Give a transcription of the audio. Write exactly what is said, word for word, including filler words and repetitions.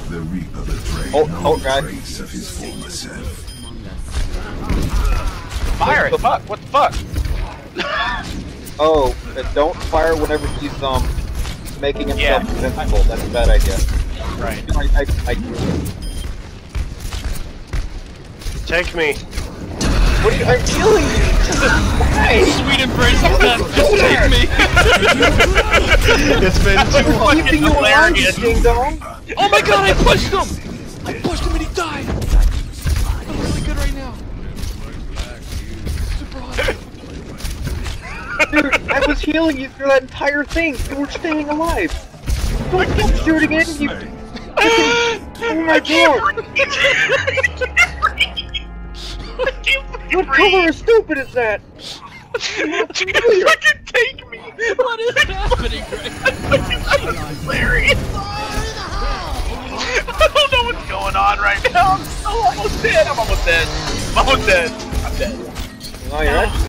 The Reaper betrayed Oh, no oh, God. trace of his former self. Fire it! Fuck! What the fuck? Oh, uh, don't fire whenever he's um making himself Yeah. invincible. That's a bad idea. Right. I, I, I, Take me. what are you? I'm killing you. Why? Sweet embrace of death. Just take me. It's been too I'm long. keeping you alive, you ding dong. Oh my god, I pushed him! I pushed him and he died! I'm really good right now. Super awesome. Dude, I was healing you through that entire thing. You were staying alive. Don't keep shooting in. You. Oh my god. What color is stupid is that? Fucking take me! What is happening right now? That's hilarious! I don't know what's going on right now. I'm so almost dead. I'm almost dead. I'm almost dead. I'm dead. No, you're actually